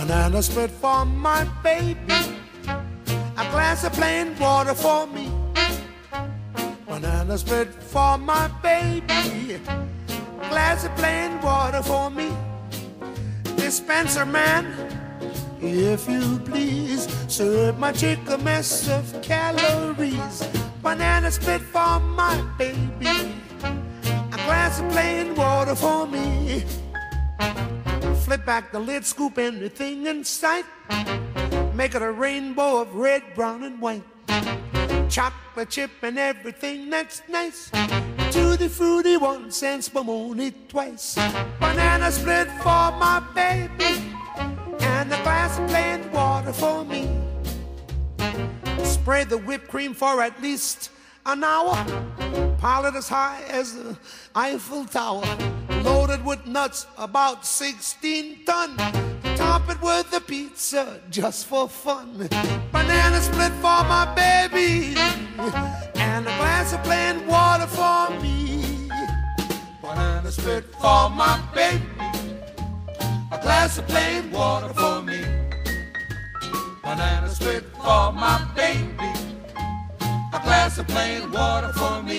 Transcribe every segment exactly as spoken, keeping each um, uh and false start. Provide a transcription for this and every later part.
Banana split for my baby, a glass of plain water for me. Banana split for my baby, a glass of plain water for me. Dispenser man, if you please, serve my chick a mess of calories. Banana split for my baby, a glass of plain water for me. Flip back the lid, scoop anything in sight, make it a rainbow of red, brown, and white. Chocolate chip and everything that's nice, tutti fruity once and spumoni twice. Banana split for my baby, and a glass of plain water for me. Spray the whipped cream for at least an hour, pile it as high as the Eiffel Tower. Loaded with nuts, about sixteen ton. Top it with the pizza just for fun. Banana split for my baby, and a glass of plain water for me. Banana split for my baby, a glass of plain water for me. Banana split for my baby, a glass of plain water for me.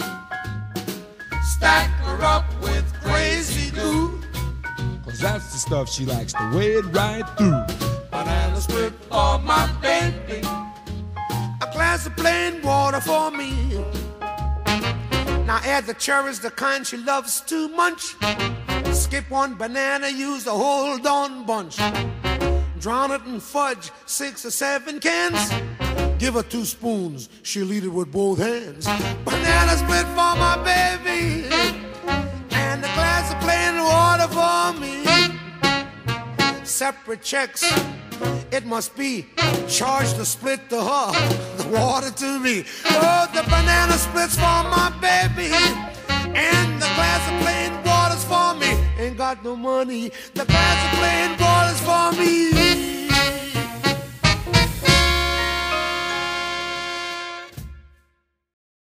Stack her up with crazy glue, cause that's the stuff she likes to wade right through. Banana split for my baby, a glass of plain water for me. Now add the cherries, the kind she loves to munch. Skip one banana, use the whole darn bunch. Drown it in fudge, six or seven cans. Give her two spoons, she'll eat it with both hands. Banana split for my baby, and a glass of plain water for me. Separate checks, it must be. Charge the split to her, the water to me. Oh, the banana splits for my baby, and the glass of plain water's for me. Ain't got no money, the glass of plain